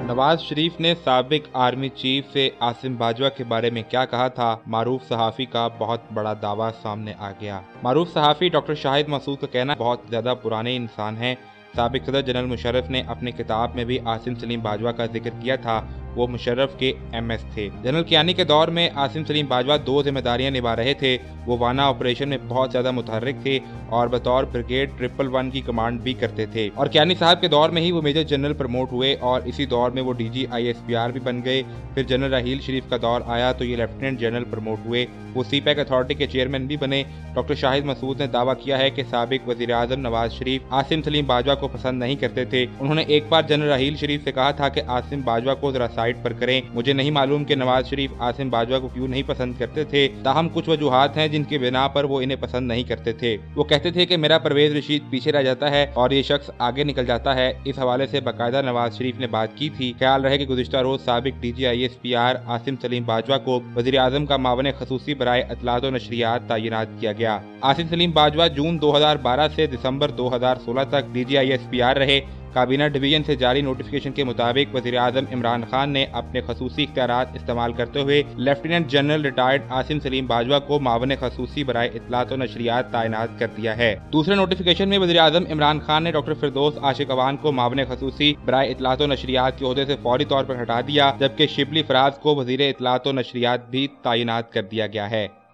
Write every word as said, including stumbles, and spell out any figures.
नवाज शरीफ ने साबिक army chief से आसिम बाजवा के बारे में क्या कहा था। मारूफ सहाफी का बहुत बड़ा दावा सामने आ गया। मारूफ सहाफी डॉक्टर शाहिद मसूद का कहना बहुत ज्यादा पुराने इंसान हैं। साबिक सदर जनरल मुशर्रफ ने अपनी किताब में भी आसिम सलीम बाजवा का जिक्र किया था। वो मुशर्रफ के एम एस थे। जनरल कियानी के दौर में आसिम सलीम बाजवा दो जिम्मेदारियां निभा रहे थे। वो वाना ऑपरेशन में बहुत ज्यादा मुतहर्रिक थे और बतौर ब्रिगेड ट्रिपल वन की कमांड भी करते थे। और कियानी साहब के दौर में ही वो मेजर जनरल प्रमोट हुए और इसी दौर में वो D G I S P R भी बन गए। फिर जनरल राहील शरीफ का दौर आया तो ये लेफ्टिनेंट जनरल प्रमोट हुए। वो सी पैक अथॉरिटी के चेयरमैन भी बने। डॉक्टर शाहिद मसूद ने दावा किया है कि साबिक वजीर आजम नवाज शरीफ आसिम सलीम बाजवा को पसंद नहीं करते थे। उन्होंने एक बार जनरल राहील शरीफ से कहा था कि आसिम बाजवा को जरा साइड पर करें। मुझे नहीं मालूम कि नवाज शरीफ आसिम बाजवा को क्यों नहीं पसंद करते थे, ताहम कुछ वजूहात हैं जिनकी बिना पर वो इन्हें पसंद नहीं करते थे। वो कहते थे कि मेरा परवेज रशीद पीछे रह जाता है और ये शख्स आगे निकल जाता है। इस हवाले से बाकायदा नवाज शरीफ ने बात की थी। ख्याल रहे कि गुज़िश्ता रोज साबिक D G I S P R Asim Saleem Bajwa को वज़ीर आज़म का मावन खसूसी बराए इत्तलात व नशरियात तैनात किया गया। आसिम सलीम बाजवा जून दो हजार बारह से दिसंबर दो हजार सोलह तक D G I S P R रहे। काबीना डिवीजन से जारी नोटिफिकेशन के मुताबिक वज़ीर आज़म इमरान खान ने अपने खसूसी इख्तियारात इस्तेमाल करते हुए lieutenant general retired Asim Saleem Bajwa को मावन खसूसी बराए इत्तलात व नशरियात तैनात कर दिया है। दूसरे नोटिफिकेशन में वज़ीर आज़म इमरान खान ने डॉक्टर फिरदौस आशिक अवान को मावन खसूसी बराए इत्तलात व नशरियात के ओहदे से फौरी तौर पर हटा दिया, जबकि शिबली फराज को वज़ीर इत्तलात व नशरियात भी तैनात कर दिया गया है।